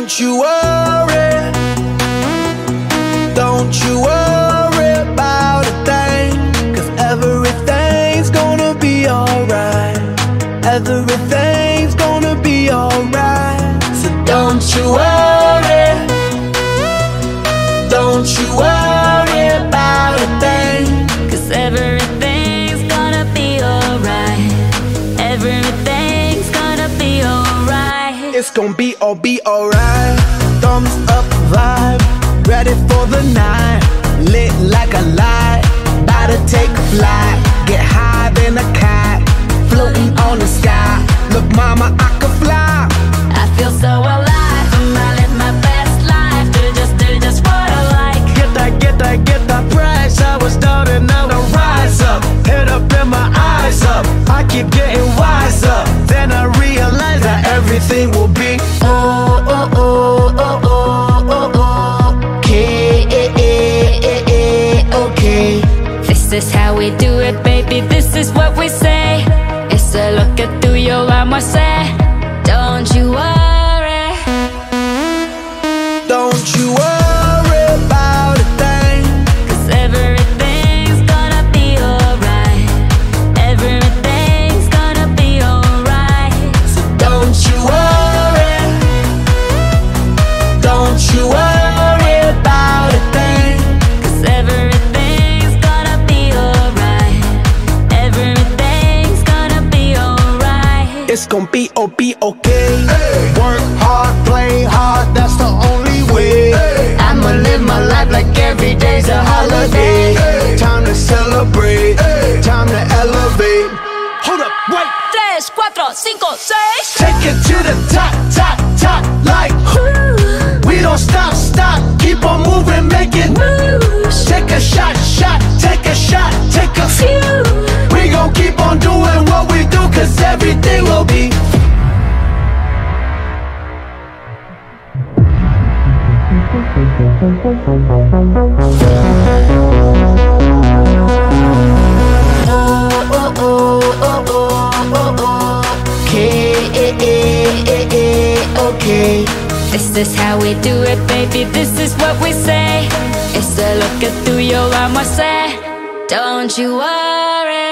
Don't you worry, don't you worry about a thing, 'cause everything's gonna be alright. Everything's gonna be alright. So don't you worry, don't you worry about a thing, 'cause everything's gonna be alright. Everything's gonna be alright. it's gonna be alright. Thumbs up vibe, ready for the night. Lit like a light, about to take a flight. Get higher than a cat, floating on the sky. Look mama, I can fly. I feel so alive, I live my best life. Do just what I like. Get that price. I was down and now I rise up. Head up and my eyes up, I keep getting wiser. Then I realize that everything will be okay. This is how we do it, baby, this is what we say. It's a look at through your armor, say. Don't you worry, don't you worry about a thing, 'cause everything's gonna be alright. Everything's gonna be alright. so don't you worry, don't you worry about a thing, 'Cause everything's gonna be alright. Everything's gonna be alright. it's gonna be okay. Work hard, play hard, that's the only way. I'ma live my life like every day's a holiday. Time to celebrate, time to elevate. Hold up, wait. 3, 4, 5, 6. Take it to the top, top, top, like we don't stop, stop, keep on moving, make it Moves. take a shot, shot, take a shot, take a Phew. we gon' keep on doing what we do, 'cause everything will be okay. This is how we do it, baby, this is what we say. It's a look at through your armor, say. Don't you worry,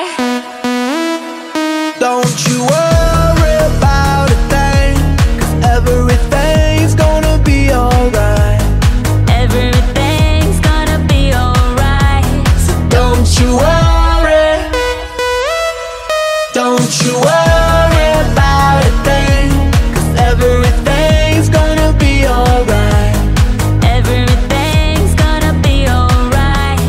don't you worry about a thing, 'cause everything's gonna be alright. everything's gonna be alright. So don't you worry, don't you worry about a thing, 'cause everything's gonna be alright. Everything's gonna be alright.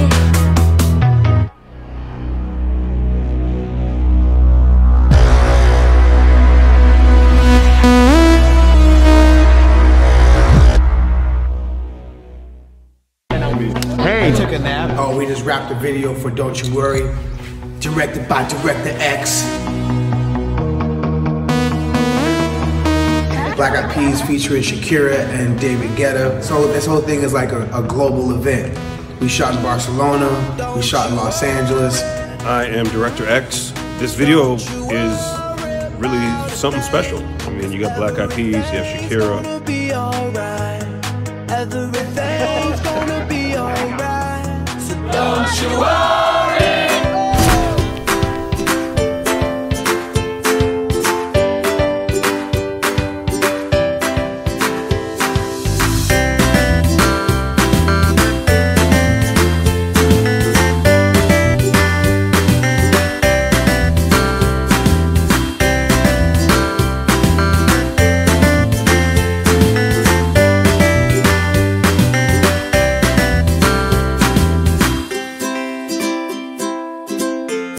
I took a nap. Oh, we just wrapped a video for Don't You Worry, directed by Director X. Black Eyed Peas featuring Shakira and David Guetta. So this whole thing is like a global event. We shot in Barcelona, we shot in Los Angeles. I am Director X. This video is really something special. I mean, you got Black Eyed Peas, you have Shakira. Gonna be alright. Everything's gonna be alright. So don't you worry.